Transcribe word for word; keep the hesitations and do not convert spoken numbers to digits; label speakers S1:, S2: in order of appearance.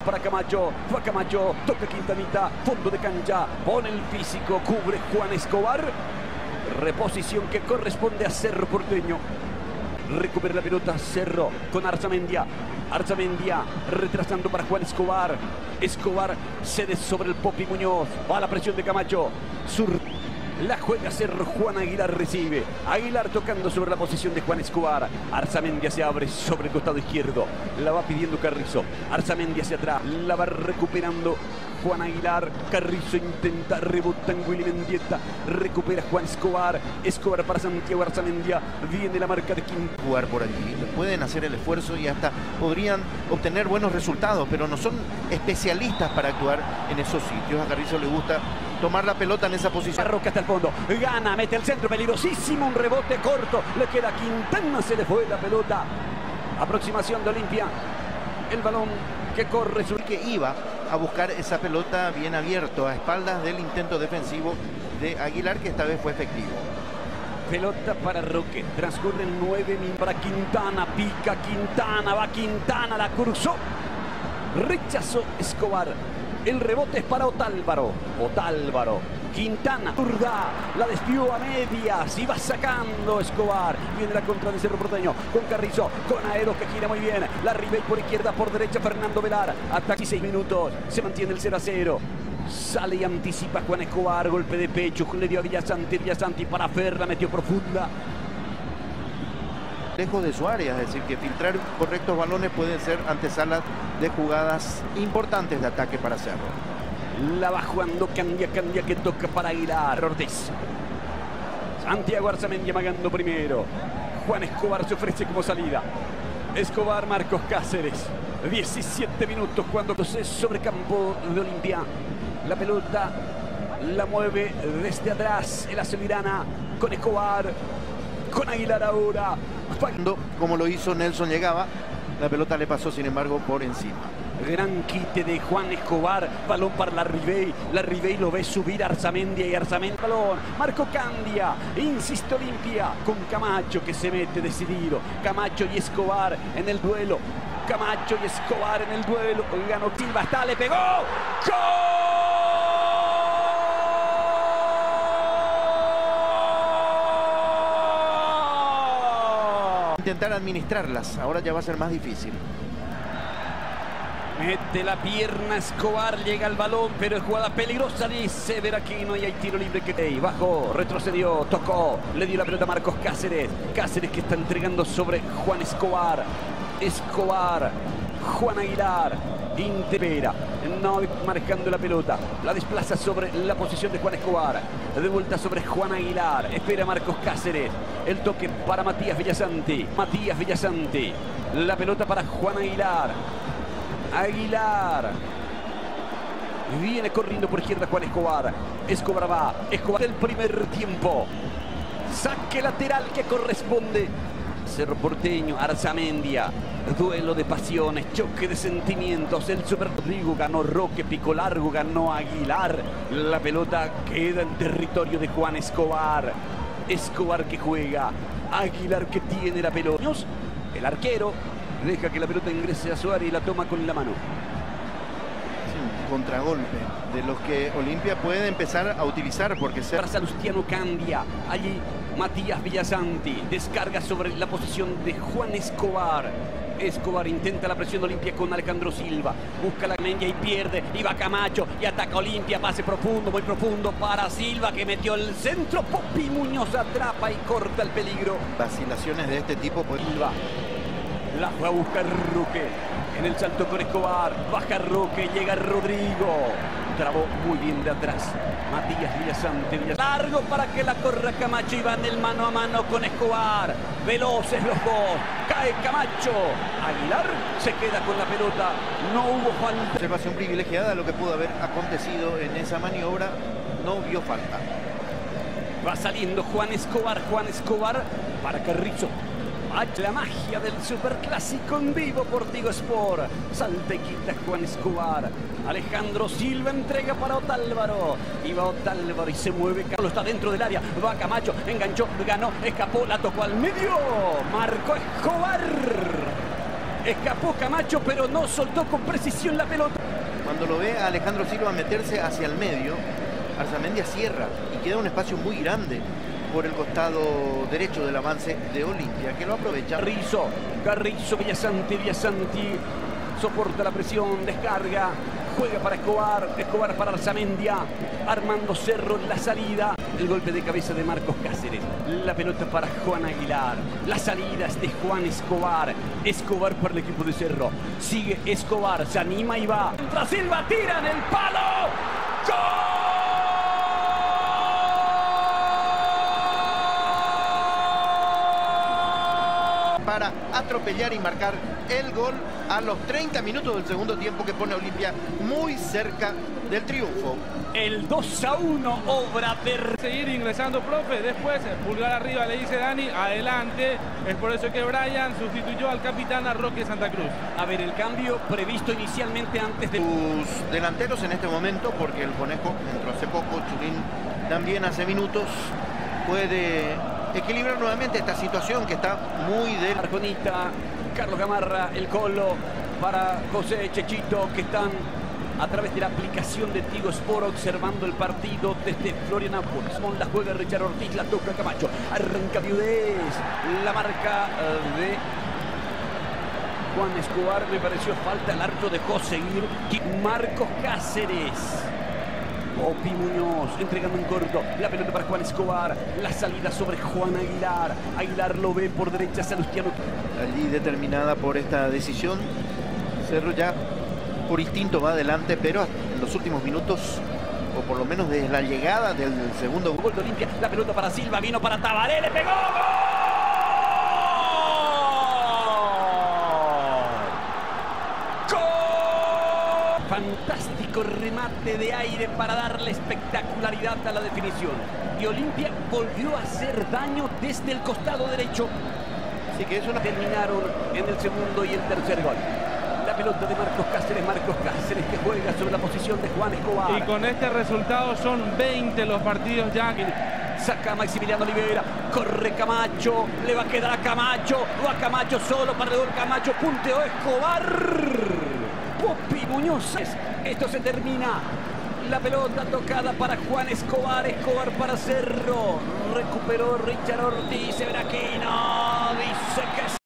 S1: Para Camacho, va Camacho, toca Quintanita, fondo de cancha, pone el físico, cubre Juan Escobar. Reposición que corresponde a Cerro Porteño. Recupera la pelota Cerro con Arzamendia. Arzamendia retrasando para Juan Escobar. Escobar cede sobre el Popi Muñoz. Va a la presión de Camacho. Sur La juega Cerro, Juan Aguilar recibe. Aguilar tocando sobre la posición de Juan Escobar. Arzamendia se abre sobre el costado izquierdo. La va pidiendo Carrizo. Arzamendia hacia atrás. La va recuperando Juan Aguilar. Carrizo intenta, rebota en Willy Mendieta. Recupera Juan Escobar. Escobar para Santiago Arzamendia. Viene la marca de Quinto.
S2: Jugar por allí. Pueden hacer el esfuerzo y hasta podrían obtener buenos resultados, pero no son especialistas para actuar en esos sitios. A Carrizo le gusta tomar la pelota en esa posición.
S1: Roca hasta el fondo, gana, mete el centro, peligrosísimo, un rebote corto, le queda a Quintana, se le fue la pelota. Aproximación de Olimpia, el balón que corre. Su...
S2: que iba a buscar esa pelota bien abierto, a espaldas del intento defensivo de Aguilar, que esta vez fue efectivo.
S1: Pelota para Roque, transcurren nueve minutos para Quintana, pica Quintana, va Quintana, la cruzó, rechazó Escobar. El rebote es para Otálvaro. Otálvaro. Quintana. Zurda. La desvió a medias. Y va sacando Escobar. Viene la contra de Cerro Porteño. Con Carrizo. Con Aero que gira muy bien. La Ribey por izquierda. Por derecha Fernando Velar. Hasta aquí seis minutos. Se mantiene el cero a cero. Sale y anticipa Juan Escobar. Golpe de pecho. Le dio a Villasanti. Villasanti para Fer. La metió profunda.
S2: Lejos de su área, es decir, que filtrar correctos balones pueden ser antesalas de jugadas importantes de ataque para Cerro.
S1: La va jugando Candia, Candia que toca para Aguilar. Ortiz. Santiago Arzamendia magando primero. Juan Escobar se ofrece como salida. Escobar, Marcos Cáceres. diecisiete minutos cuando es sobre campo de Olimpia. La pelota la mueve desde atrás el azulgrana con Escobar. Con Aguilar ahora.
S2: Como lo hizo Nelson, llegaba. La pelota le pasó, sin embargo, por encima.
S1: Gran quite de Juan Escobar. Balón para la Ribey. La Ribey lo ve subir a Arzamendia y Arzamendia. Balón. Marco Candia. Insiste Olimpia. Con Camacho que se mete decidido. Camacho y Escobar en el duelo. Camacho y Escobar en el duelo. Ganó Silva. Está, le pegó. ¡Gol!
S2: Intentar administrarlas, ahora ya va a ser más difícil.
S1: Mete la pierna Escobar, llega al balón, pero es jugada peligrosa, dice Veraquino, y hay tiro libre que hey, bajó, retrocedió, tocó, le dio la pelota a Marcos Cáceres. Cáceres que está entregando sobre Juan Escobar. Escobar, Juan Aguilar, Intepera, no marcando la pelota, la desplaza sobre la posición de Juan Escobar, de vuelta sobre Juan Aguilar, espera Marcos Cáceres, el toque para Matías Villasanti, Matías Villasanti, la pelota para Juan Aguilar, Aguilar, viene corriendo por izquierda Juan Escobar, Escobar va, Escobar del primer tiempo, saque lateral que corresponde. Cerro Porteño, Arzamendia, duelo de pasiones, choque de sentimientos. El Super Rodrigo ganó Roque, pico largo, ganó Aguilar. La pelota queda en territorio de Juan Escobar. Escobar que juega, Aguilar que tiene la pelota. El arquero deja que la pelota ingrese a su área y la toma con la mano.
S2: Sí, un contragolpe de los que Olimpia puede empezar a utilizar porque se...
S1: Para Salustiano Candia, allí Matías Villasanti descarga sobre la posición de Juan Escobar. Escobar intenta la presión de Olimpia con Alejandro Silva. Busca la Mendia y pierde. Y va Camacho y ataca Olimpia. Pase profundo, muy profundo para Silva que metió el centro. Popi Muñoz atrapa y corta el peligro.
S2: Vacilaciones de este tipo. Pues...
S1: Silva la fue a buscar Roque. En el salto con Escobar. Baja Roque, llega Rodrigo. Trabó muy bien de atrás. Matías Villasanti. Largo para que la corra Camacho y va en el mano a mano con Escobar. Veloces los dos. Cae Camacho. Aguilar se queda con la pelota. No hubo falta.
S2: Observación privilegiada lo que pudo haber acontecido en esa maniobra. No vio falta.
S1: Va saliendo Juan Escobar. Juan Escobar para Carrizo. La magia del superclásico en vivo por Tigo Sport. Salta y quita Juan Escobar. Alejandro Silva entrega para Otálvaro. Y va Otálvaro y se mueve. Carlos está dentro del área. Va Camacho. Enganchó, ganó, escapó, la tocó al medio. Marcó Escobar. Escapó Camacho, pero no soltó con precisión la pelota.
S2: Cuando lo ve a Alejandro Silva meterse hacia el medio, Arzamendia cierra y queda un espacio muy grande por el costado derecho del avance de Olimpia, que lo aprovecha.
S1: Carrizo, Carrizo, Villasanti, Villasanti soporta la presión, descarga, juega para Escobar, Escobar para Arzamendia, Armando Cerro en la salida, el golpe de cabeza de Marcos Cáceres, la pelota para Juan Aguilar, la salida es de Juan Escobar, Escobar para el equipo de Cerro, sigue Escobar, se anima y va, contra Silva, tira en el palo, ¡gol!
S2: Para atropellar y marcar el gol a los treinta minutos del segundo tiempo, que pone a Olimpia muy cerca del triunfo.
S1: El dos a uno, obra de...
S3: Seguir ingresando, profe. Después, pulgar arriba, le dice Dani, adelante. Es por eso que Brian sustituyó al capitán a Roque Santa Cruz.
S1: A ver, el cambio previsto inicialmente antes de...
S2: Sus delanteros en este momento, porque el Conejo entró hace poco, Churín también hace minutos, puede equilibrar nuevamente esta situación que está muy de...
S1: Arconita, Carlos Gamarra, el Colo, para José Chechito, que están a través de la aplicación de Tigo Sport observando el partido desde Florianópolis. La juega Richard Ortiz, la toca Camacho, arranca Viudez, la marca de Juan Escobar, me pareció falta, el arco dejó seguir Marcos Cáceres. Opi Muñoz entregando en corto la pelota para Juan Escobar, la salida sobre Juan Aguilar, Aguilar lo ve por derecha, Salustiano
S2: allí determinada por esta decisión. Cerro ya por instinto va adelante, pero en los últimos minutos, o por lo menos desde la llegada del segundo
S1: gol de Olimpia, la pelota para Silva, vino para Tabaré, le pegó, ¡gol! ¡Gol! Fantástico remate de aire para darle espectacularidad a la definición. Y Olimpia volvió a hacer daño desde el costado derecho.
S2: Así que eso no...
S1: Terminaron en el segundo y el tercer gol. La pelota de Marcos Cáceres, Marcos Cáceres que juega sobre la posición de Juan Escobar.
S3: Y con este resultado son veinte los partidos ya que...
S1: Saca Maximiliano Olivera, corre Camacho, le va a quedar a Camacho, va Camacho solo para el gol, Camacho, punteó Escobar. Popi Muñoz, esto se termina. La pelota tocada para Juan Escobar, Escobar para Cerro, recuperó Richard Ortiz, Severaquino, dice que